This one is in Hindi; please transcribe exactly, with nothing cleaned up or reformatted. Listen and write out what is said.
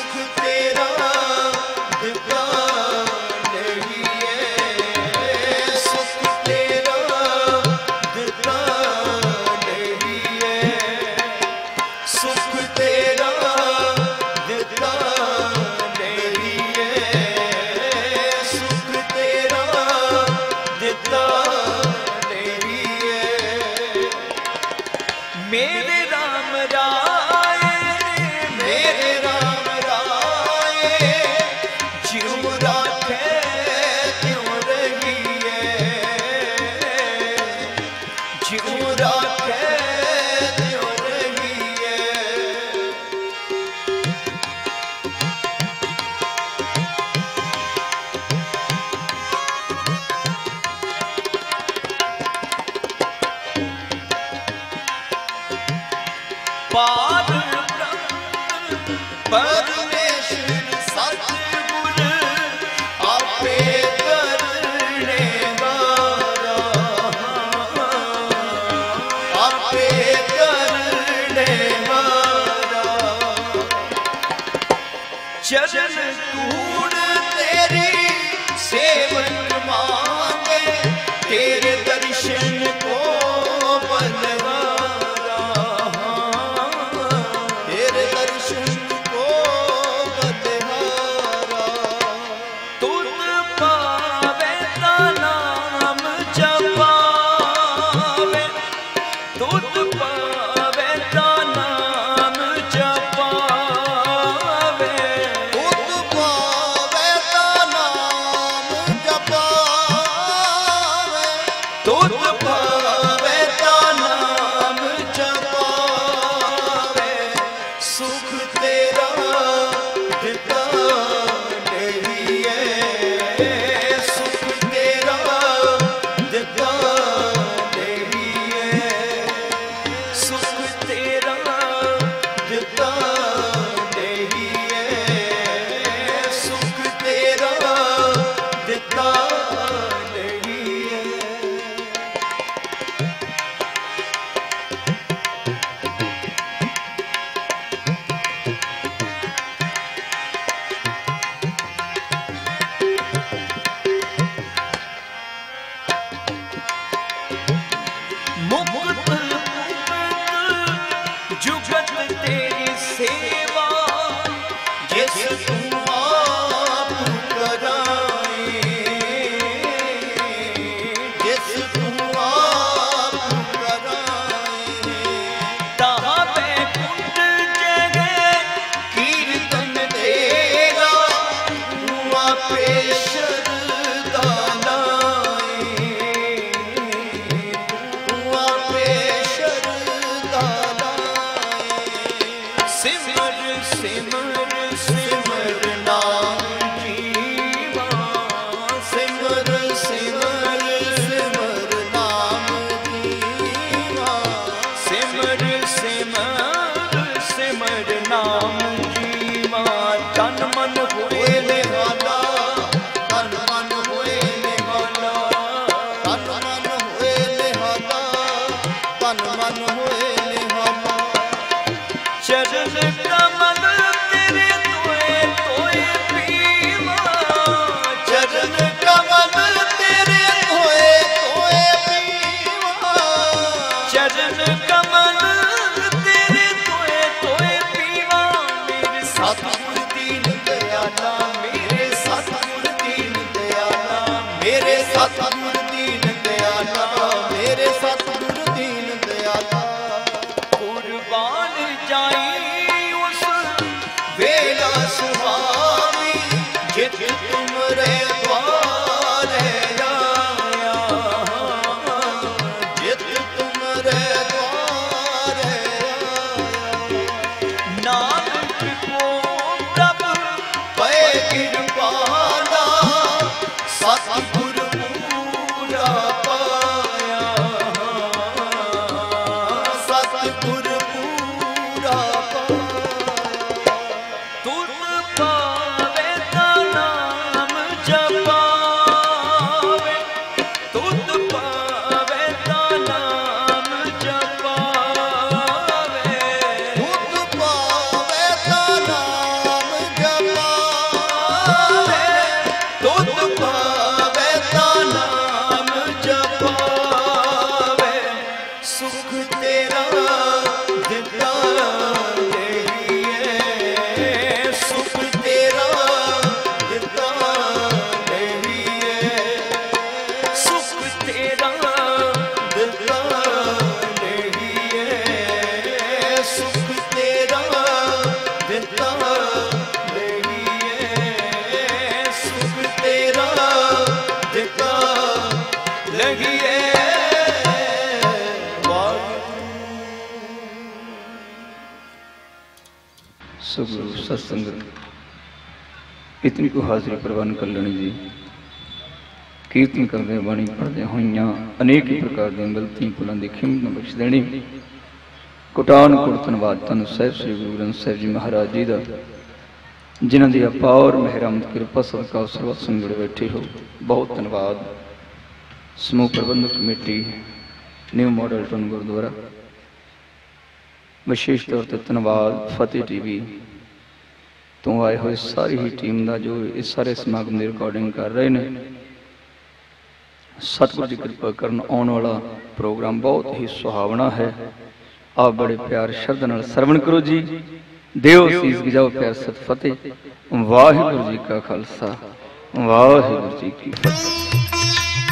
सुख तेरा दिता नहीं है, सुख तेरा दिता नहीं है, सुख तेरा दिता नहीं है, सुख तेरा दिता नहीं है। मेरे राम राय मेरे राम राय ज्यों राखे त्यों रहिए, ज्यों राखे त्यों रहिए। पार ब्रह्म परमेश्वर सतगुर आपे करने वाला, आपे करने वाला। चरण धूड़ तेरी सेवन मांगे, तेरे दर्शन को बलवारा, तेरे दर्शन को बलवारा। तुझ पावे ता नाम जपावे, तुझ पावे ता नाम जपावे, तुझ पावे ता नाम जपावे, तुझ पावे ता नाम जपावे। सुख तेरा दिता नहीं है, सुख तेरा दिता नहीं है, सुख तेरा दिता नहीं है, सुख तेरा दिता नहीं है। मुक्त जुगत तेरी सेवा, जिस तू आप कराए, जिस तू आप कराए। तहाँ बैकुंठ जगह कीर्तन तेरा, तू आपे शरदा लाए, तू आपे शरदा लाए। सिमर सिमर सिमर नाम जीवा, सिमर सिमर सिमर नाम जीवा, सिमर सिमर सिमर नाम जीवा। तन मन होए निहाला, तन मन होए निहाला, तन मन होए निहाला, तन मन होए निहाला। चरण कमल तेरे तोए तोए पीवा, चरण कमल तेरे तोए तोए पीवा, चरण कमल तेरे तोए तोए पीवा। मेरे सतगुर दीन दयाला, मेरे सतगुर दीन दयाला, मेरे सतगुर दीन दयाला, मेरे सतगुर दीन दयाला। कुर्बान जाई उस वेला सुहावी, जित तुमरे द्वारे आया, जित तुमरे द्वारे आया। नानक को प्रभु पै कृपाला, सतगुर पूरा पाया, सतगुर पूरा पाया। तुझ पावे ता नाम सगुरु सत्संगत इतनी को हाजिरी प्रवान कर लेनी जी। कीर्तन करते बाणी पढ़दे होइयां अनेक प्रकार दी गलतियां भुलां दी खिमत बख्श देनी। कोटान कोट धन्नवाद धन साहिब श्री गुरु ग्रंथ साहिब जी महाराज जी दा, जिन्हां दी अपार मेहरमत कृपा सदका सर्व संगड़ बैठे हो। बहुत धन्नवाद समूह प्रबंधक committee new model town Gurudwara, विशेष तौर पर धन्यवाद फतेह टीवी तो आए हुए सारी ही टीम का जो इस सारे समागम की रिकॉर्डिंग कर रहे हैं। सतगुरु जी कृपा करन आने वाला प्रोग्राम बहुत ही सुहावना है। आप बड़े प्यार शब्द नाल सरवण करो जी। देव सीस गिजाओ प्यार सत फतेह। वाहिगुरु जी का खालसा वाहिगुरु जी की फतेह।